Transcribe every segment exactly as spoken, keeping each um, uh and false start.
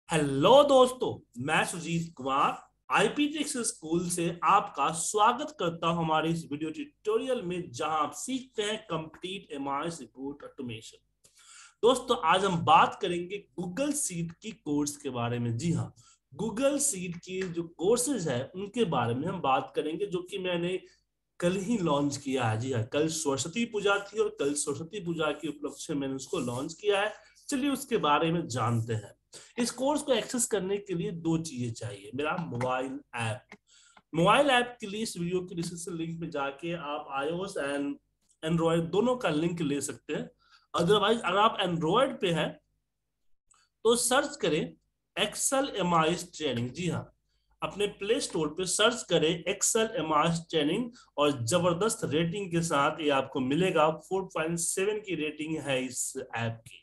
Hello दोस्तों, मैं Sujit Kumar आईपीटेक्स school से आपका स्वागत करता हूं हमारे इस वीडियो ट्यूटोरियल में, जहां आप सीखते हैं कंप्लीट एमआईएस रिपोर्ट ऑटोमेशन। दोस्तों, आज हम बात करेंगे गूगल सीट की कोर्स के बारे में। जी हाँ, गूगल सीट की जो कोर्सेज है उनके बारे में हम बात करेंगे, जो कि मैंने कल ही लॉन्च किया है। जी हाँ, कल सरस्वती पूजा थी और कल सरस्वती पूजा के उपलक्ष्य में मैंने उसको लॉन्च किया है। चलिए उसके बारे में जानते हैं। इस कोर्स को एक्सेस करने के लिए दो चीजें चाहिए। मेरा मोबाइल ऐप मोबाइल ऐप के लिए इस वीडियो के डिस्क्रिप्शन लिंक में जाके आप आईओएस एंड एंड्रॉयड दोनों का लिंक ले सकते हैं। अदरवाइज अगर आप एंड्रॉयड पे हैं तो सर्च करें एक्सेल एमआईएस ट्रेनिंग। जी हाँ, अपने प्ले स्टोर पे सर्च करें एक्सेल एमआईएस ट्रेनिंग और जबरदस्त रेटिंग के साथ ये आपको मिलेगा। फोर पॉइंट सेवन की रेटिंग है इस ऐप की।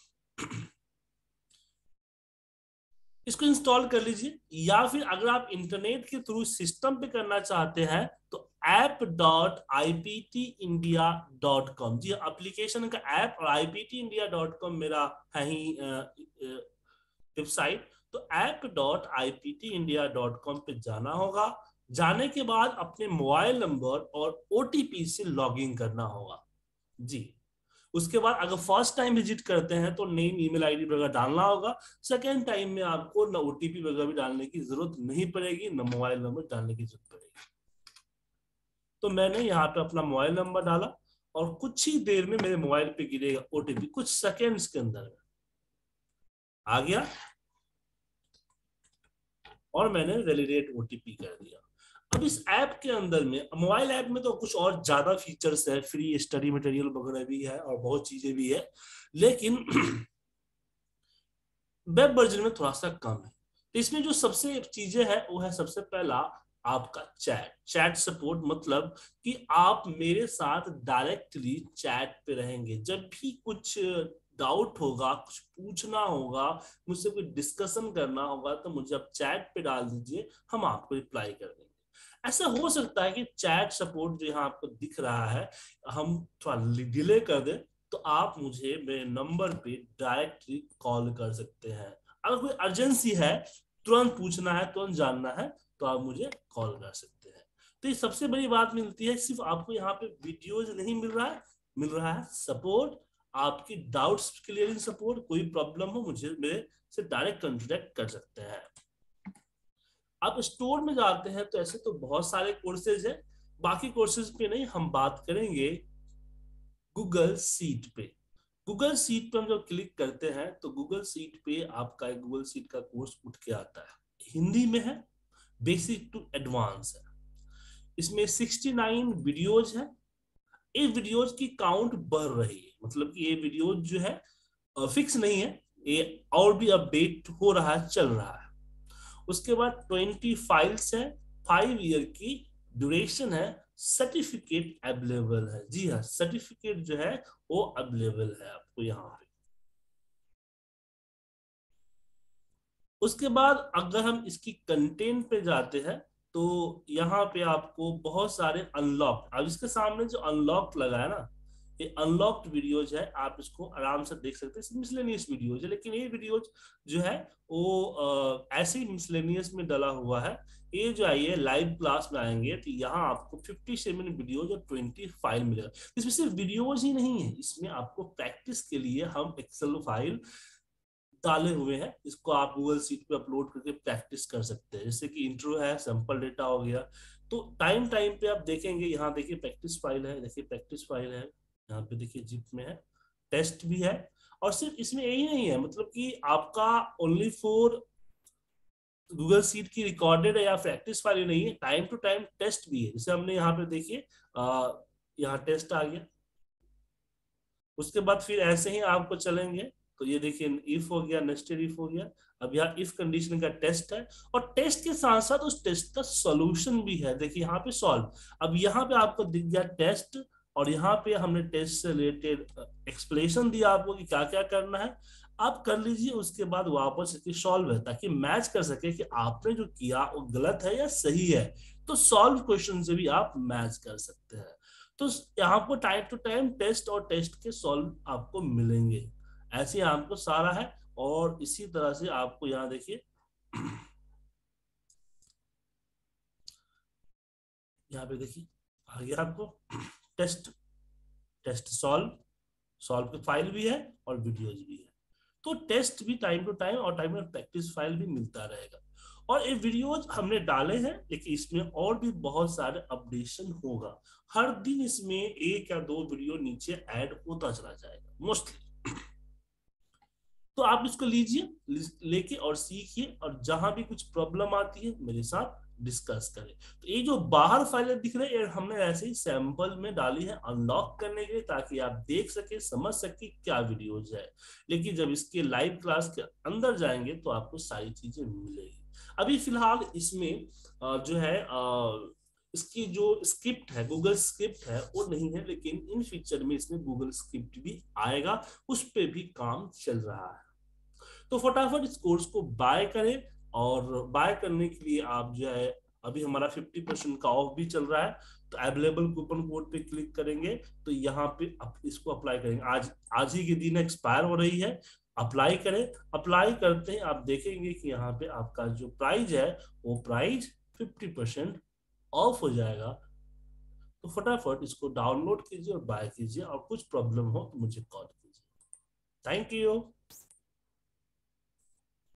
इसको इंस्टॉल कर लीजिए, या फिर अगर आप इंटरनेट के थ्रू सिस्टम पे करना चाहते हैं तो app dot I P T India dot com. जी, एप्लीकेशन का ऐप और I P T India dot com मेरा है ही वेबसाइट। तो app dot I P T India dot com पे जाना होगा। जाने के बाद अपने मोबाइल नंबर और ओटीपी से लॉगिन करना होगा। जी, उसके बाद अगर फर्स्ट टाइम विजिट करते हैं तो नेम ईमेल आईडी वगैरह डालना होगा। सेकेंड टाइम में आपको न ओटीपी वगैरह भी डालने की जरूरत नहीं पड़ेगी, न मोबाइल नंबर डालने की जरूरत पड़ेगी। तो मैंने यहाँ पे अपना मोबाइल नंबर डाला और कुछ ही देर में मेरे मोबाइल पे गिरेगा ओटीपी, कुछ सेकेंड्स के अंदर आ गया और मैंने वैलिडेट ओटीपी कर दिया। अब इस ऐप के अंदर में, मोबाइल ऐप में तो कुछ और ज्यादा फीचर्स है, फ्री स्टडी मटेरियल वगैरह भी है और बहुत चीजें भी है, लेकिन वेब वर्जन में थोड़ा सा कम है। तो इसमें जो सबसे चीजें है वो है, सबसे पहला आपका चैट चैट सपोर्ट। मतलब कि आप मेरे साथ डायरेक्टली चैट पे रहेंगे। जब भी कुछ डाउट होगा, कुछ पूछना होगा, मुझसे कोई डिस्कशन करना होगा, तो मुझे आप चैट पे डाल दीजिए, हम आपको रिप्लाई कर देंगे। ऐसा हो सकता है कि चैट सपोर्ट जो यहाँ आपको दिख रहा है, हम थोड़ा डिले कर दें, तो आप मुझे मेरे नंबर पे डायरेक्टली कॉल कर सकते हैं। अगर कोई अर्जेंसी है, तुरंत पूछना है, तुरंत जानना है, तो आप मुझे कॉल कर सकते हैं। तो ये सबसे बड़ी बात मिलती है, सिर्फ आपको यहाँ पे वीडियोज नहीं मिल रहा है, मिल रहा है सपोर्ट। आपकी डाउट्स क्लियरिंग सपोर्ट, कोई प्रॉब्लम हो मुझे मेरे से डायरेक्ट कॉन्टेक्ट कर सकते हैं। आप स्टोर में जाते हैं तो ऐसे तो बहुत सारे कोर्सेज है, बाकी कोर्सेज पे नहीं, हम बात करेंगे गूगल सीट पे। गूगल सीट पे हम जब क्लिक करते हैं तो गूगल सीट पे आपका एक गूगल सीट का कोर्स उठ के आता है। हिंदी में है, बेसिक टू एडवांस है। इसमें सिक्सटी नाइन वीडियोज है। ये वीडियोज की काउंट बढ़ रही है, मतलब कि ये वीडियोज जो है फिक्स नहीं है, ये और भी अपडेट हो रहा है, चल रहा है। उसके बाद ट्वेंटी फाइल्स है, फाइव ईयर की ड्यूरेशन है, सर्टिफिकेट अवेलेबल है। जी हाँ, सर्टिफिकेट जो है वो अवेलेबल है आपको यहाँ पे। उसके बाद अगर हम इसकी कंटेंट पे जाते हैं तो यहाँ पे आपको बहुत सारे अनलॉक, अब इसके सामने जो अनलॉक लगा है ना, ये अनलॉक्ड वीडियोज है, आप इसको आराम से देख सकते हैं। मिसलेनियस वीडियोज है, लेकिन ये वीडियोज जो है वो ऐसे ही मिसलेनियस में डला हुआ है। ये जो आइए लाइव क्लास में आएंगे तो यहाँ आपको फिफ्टी सेवन वीडियोज और ट्वेंटी फाइल मिलेगा। इसमें सिर्फ वीडियोज ही नहीं है, इसमें आपको प्रैक्टिस के लिए हम एक्सेल फाइल डाले हुए हैं। इसको आप गूगल सीट पे अपलोड करके प्रैक्टिस कर सकते हैं। जैसे कि इंट्रो है, सैंपल डेटा हो गया। तो टाइम टाइम पे आप देखेंगे, यहाँ देखिए प्रैक्टिस फाइल है, देखिए प्रैक्टिस फाइल है, यहाँ पे देखिए जिप में है, टेस्ट भी है। और सिर्फ इसमें यही नहीं है, मतलब कि आपका ओनली फॉर गूगल सीट की रिकॉर्डेड है या प्रैक्टिस फाइल नहीं है, टाइम टू टाइम टेस्ट भी है। जैसे हमने यहाँ पे देखिए, यहाँ टेस्ट आ गया। उसके बाद फिर ऐसे ही आपको चलेंगे तो ये देखिए इफ हो गया, नेस्टेड इफ हो गया। अब यहाँ इफ कंडीशन का टेस्ट है, और टेस्ट के साथ साथ उस टेस्ट का सॉल्यूशन भी है। देखिए यहाँ पे सॉल्व, अब यहाँ पे आपको दिख गया टेस्ट, और यहाँ पे हमने टेस्ट से रिलेटेड एक्सप्लेनेशन दिया आपको कि क्या क्या करना है। आप कर लीजिए, उसके बाद वापस इसकी सॉल्व है, ताकि मैच कर सके कि आपने जो किया वो गलत है या सही है। तो सॉल्व क्वेश्चन से भी आप मैच कर सकते हैं। तो यहाँ पर टाइम टू टाइम टेस्ट और टेस्ट के सॉल्व आपको मिलेंगे। ऐसे आपको सारा है। और इसी तरह से आपको यहाँ देखिए यहाँ पे देखिए आ गया आपको टेस्ट, टेस्ट सॉल्व, सॉल्व की फाइल भी है और वीडियोज भी है। तो टेस्ट भी टाइम टू टाइम और टाइम में प्रैक्टिस फाइल भी मिलता रहेगा। और ये वीडियोज हमने डाले हैं, लेकिन इसमें और भी बहुत सारे अपडेशन होगा। हर दिन इसमें एक या दो वीडियो नीचे ऐड होता चला जाएगा मोस्टली। तो आप इसको लीजिए, लेके और सीखिए, और जहां भी कुछ प्रॉब्लम आती है मेरे साथ डिस्कस करें। तो ये जो बाहर फाइलें दिख रहे हैं हमने ऐसे ही सैंपल में डाली है अनलॉक करने के लिए, ताकि आप देख सके, समझ सके क्या वीडियोज है। लेकिन जब इसके लाइव क्लास के अंदर जाएंगे तो आपको सारी चीजें मिलेगी। अभी फिलहाल इसमें जो है इसकी जो स्क्रिप्ट है, गूगल स्क्रिप्ट है, वो नहीं है, लेकिन इन फ्यूचर में इसमें गूगल स्क्रिप्ट भी आएगा, उस पर भी काम चल रहा है। तो फटाफट इस कोर्स को बाय करें, और बाय करने के लिए आप जो है, अभी हमारा फिफ्टी परसेंट का ऑफ भी चल रहा है, तो अवेलेबल कूपन कोड पे क्लिक करेंगे तो यहाँ पे आप इसको अप्लाई करेंगे। आज आज ही के दिन एक्सपायर हो रही है, अप्लाई करें। अप्लाई करते हैं आप देखेंगे कि यहाँ पे आपका जो प्राइस है वो प्राइस फिफ्टी परसेंट ऑफ हो जाएगा। तो फटाफट इसको डाउनलोड कीजिए और बाय कीजिए, और कुछ प्रॉब्लम हो तो मुझे कॉल कीजिए। Thank you.